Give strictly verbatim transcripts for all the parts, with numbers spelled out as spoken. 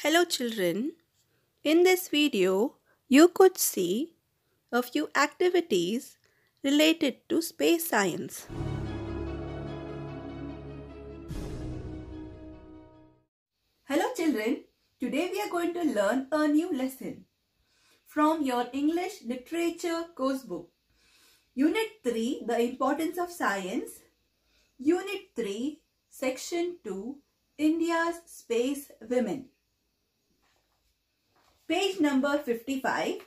Hello children, in this video you could see a few activities related to space science. Hello children, today we are going to learn a new lesson from your English Literature course book. Unit three, The Importance of Science. Unit three, Section two, India's Space Women. Page number fifty-five.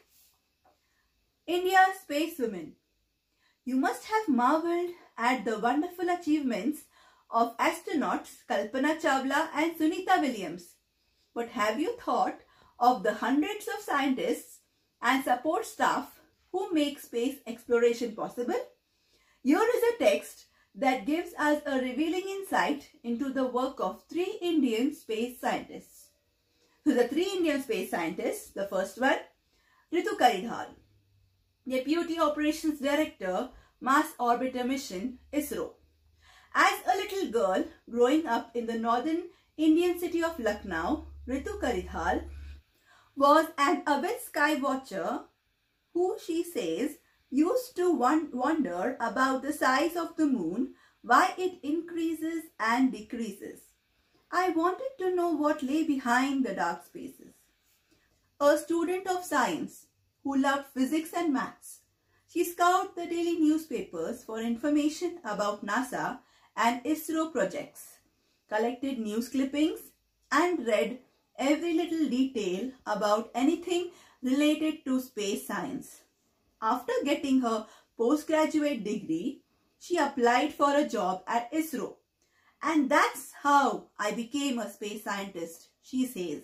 India's Space Women. You must have marveled at the wonderful achievements of astronauts Kalpana Chawla and Sunita Williams. But have you thought of the hundreds of scientists and support staff who make space exploration possible? Here is a text that gives us a revealing insight into the work of three Indian space scientists. So the three Indian space scientists, the first one, Ritu Karidhal, Deputy Operations Director, Mars Orbiter Mission, ISRO. As a little girl growing up in the northern Indian city of Lucknow, Ritu Karidhal was an avid sky watcher who, she says, used to wonder about the size of the moon, why it increases and decreases. I wanted to know what lay behind the dark spaces. A student of science who loved physics and maths, she scoured the daily newspapers for information about NASA and ISRO projects, collected news clippings, and read every little detail about anything related to space science. After getting her postgraduate degree, she applied for a job at ISRO. And that's how I became a space scientist, she says.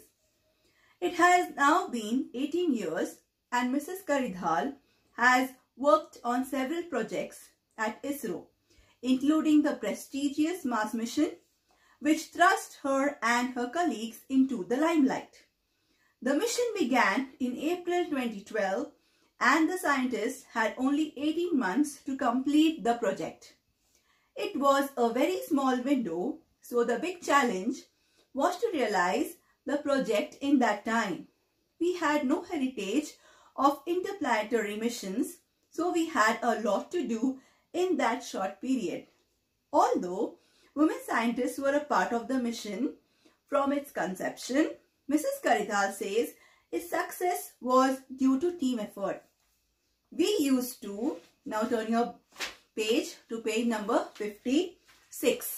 It has now been eighteen years and Missus Karidhal has worked on several projects at ISRO, including the prestigious Mars mission, which thrust her and her colleagues into the limelight. The mission began in April twenty twelve and the scientists had only eighteen months to complete the project. It was a very small window, so the big challenge was to realize the project in that time. We had no heritage of interplanetary missions, so we had a lot to do in that short period. Although women scientists were a part of the mission from its conception, Missus Karidhal says its success was due to team effort. We used to, now turn your page to page number fifty-six.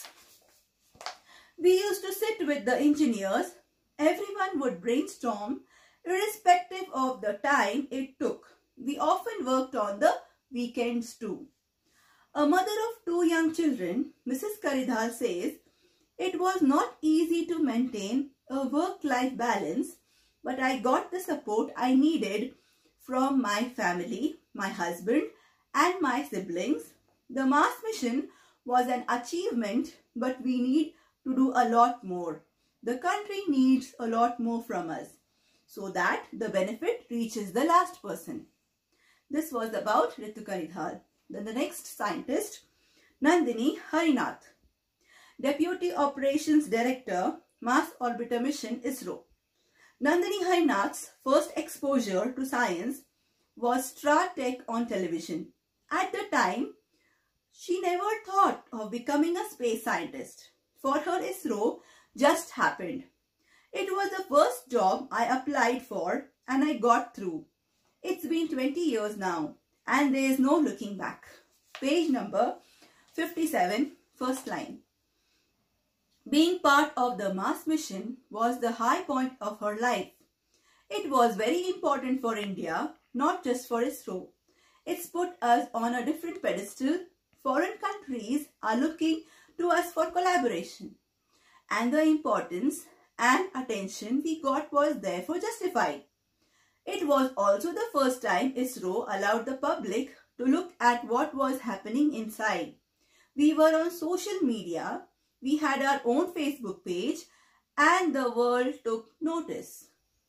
We used to sit with the engineers. Everyone would brainstorm irrespective of the time it took. We often worked on the weekends too. A mother of two young children, Missus Karidhal says, it was not easy to maintain a work-life balance, but I got the support I needed from my family, my husband, and my siblings. The Mars mission was an achievement, but we need to do a lot more. The country needs a lot more from us so that the benefit reaches the last person. This was about Ritu Karidhal. Then the next scientist, Nandini Harinath, Deputy Operations Director, Mars Orbiter Mission, ISRO. Nandini Harinath's first exposure to science was Star Trek on television. At the time, she never thought of becoming a space scientist. For her, ISRO just happened. It was the first job I applied for and I got through. It's been twenty years now and there is no looking back. Page number fifty-seven, first line. Being part of the Mars mission was the high point of her life. It was very important for India, not just for ISRO. It's put us on a different pedestal. Foreign countries are looking to us for collaboration. And the importance and attention we got was therefore justified. It was also the first time ISRO allowed the public to look at what was happening inside. We were on social media, we had our own Facebook page, and the world took notice.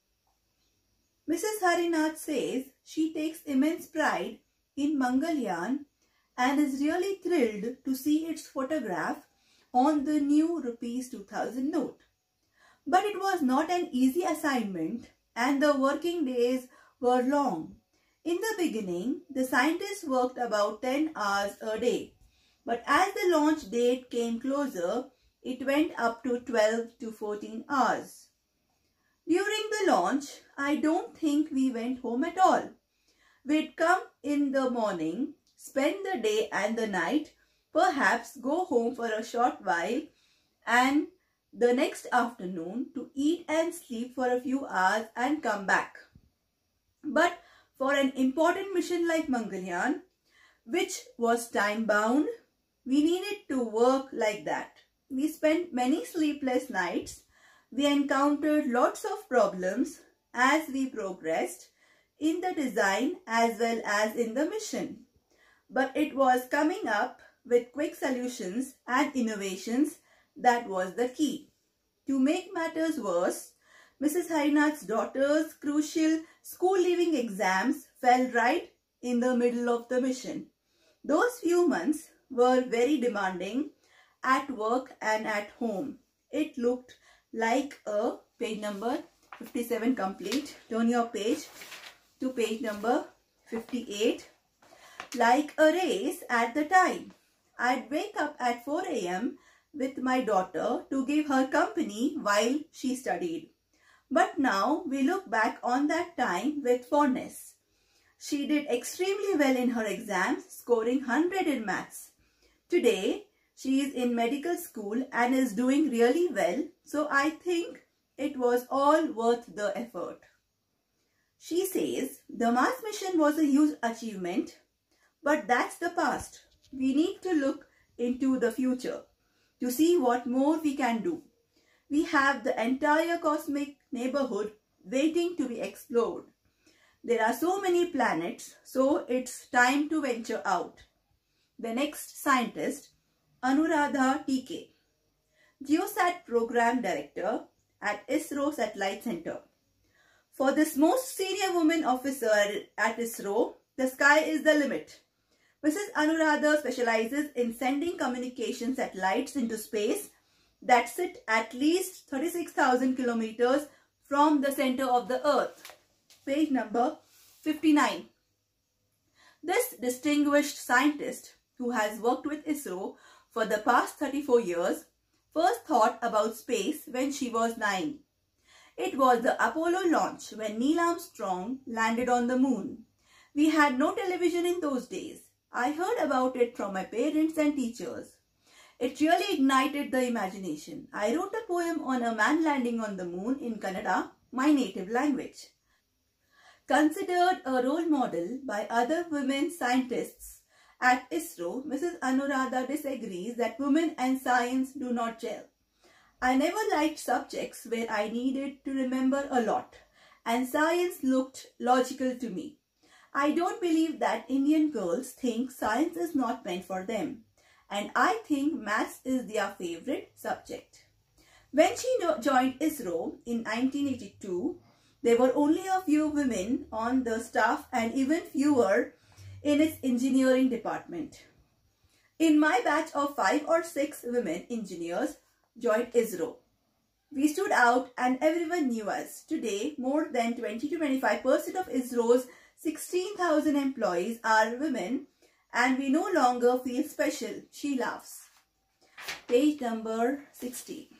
Missus Harinath says she takes immense pride in Mangalyaan and is really thrilled to see its photograph on the new rupees two thousand note. But it was not an easy assignment and the working days were long. In the beginning, the scientists worked about ten hours a day. But as the launch date came closer, it went up to twelve to fourteen hours. During the launch, I don't think we went home at all. We'd come in the morning, spend the day and the night, perhaps go home for a short while, and the next afternoon to eat and sleep for a few hours and come back. But for an important mission like Mangalyaan, which was time-bound, we needed to work like that. We spent many sleepless nights. We encountered lots of problems as we progressed in the design as well as in the mission. But it was coming up with quick solutions and innovations that was the key. To make matters worse, Missus Harinath's daughter's crucial school-leaving exams fell right in the middle of the mission. Those few months were very demanding at work and at home. It looked like a page number fifty-seven complete. Turn your page to page number fifty-eight. Like a race at the time. I'd wake up at four A M with my daughter to give her company while she studied. But now we look back on that time with fondness. She did extremely well in her exams, scoring one hundred in maths. Today, she is in medical school and is doing really well, so I think it was all worth the effort. She says, the Mars mission was a huge achievement, but that's the past. We need to look into the future to see what more we can do. We have the entire cosmic neighborhood waiting to be explored. There are so many planets, so it's time to venture out. The next scientist, Anuradha T K, GeoSat Program Director at ISRO Satellite Center. For this most senior woman officer at ISRO, the sky is the limit. Missus Anuradha specializes in sending communication satellites into space that sit at least thirty-six thousand kilometers from the center of the Earth. Page number fifty-nine. This distinguished scientist, who has worked with ISRO for the past thirty-four years, first thought about space when she was nine. It was the Apollo launch when Neil Armstrong landed on the moon. We had no television in those days. I heard about it from my parents and teachers. It really ignited the imagination. I wrote a poem on a man landing on the moon in Kannada, my native language. Considered a role model by other women scientists at ISRO, Missus Anuradha disagrees that women and science do not gel. I never liked subjects where I needed to remember a lot, and science looked logical to me. I don't believe that Indian girls think science is not meant for them, and I think maths is their favorite subject. When she joined ISRO in nineteen eighty-two, there were only a few women on the staff and even fewer in its engineering department. In my batch of five or six women engineers joined ISRO. We stood out and everyone knew us. Today, more than twenty to twenty-five percent of ISRO's sixteen thousand employees are women, and we no longer feel special. She laughs. Page number sixty.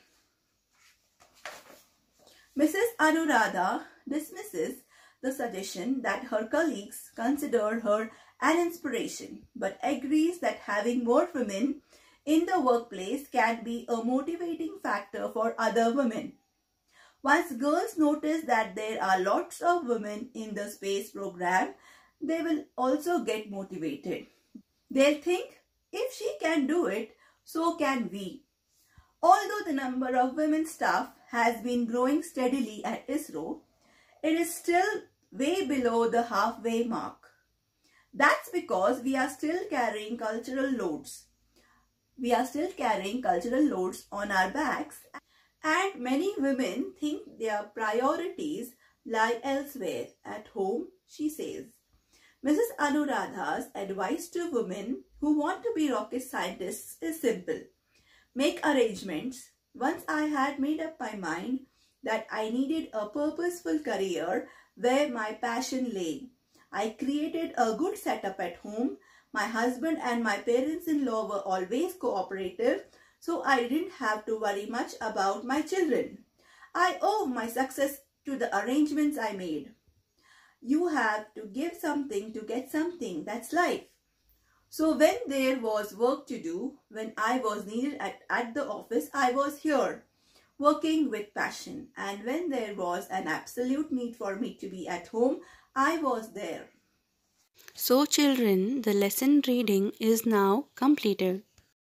Missus Anuradha dismisses the suggestion that her colleagues consider her an inspiration, but agrees that having more women in the workplace can be a motivating factor for other women. Once girls notice that there are lots of women in the space program, they will also get motivated. They'll think, if she can do it, so can we. Although the number of women staff has been growing steadily at ISRO, it is still way below the halfway mark. That's because we are still carrying cultural loads. We are still carrying cultural loads on our backs, and many women think their priorities lie elsewhere. At home, she says. Missus Anuradha's advice to women who want to be rocket scientists is simple. Make arrangements. Once I had made up my mind, that I needed a purposeful career where my passion lay. I created a good setup at home. My husband and my parents-in-law were always cooperative, so I didn't have to worry much about my children. I owe my success to the arrangements I made. You have to give something to get something. That's life. So when there was work to do, when I was needed at, at the office, I was here, working with passion. And when there was an absolute need for me to be at home, I was there. So children, the lesson reading is now completed.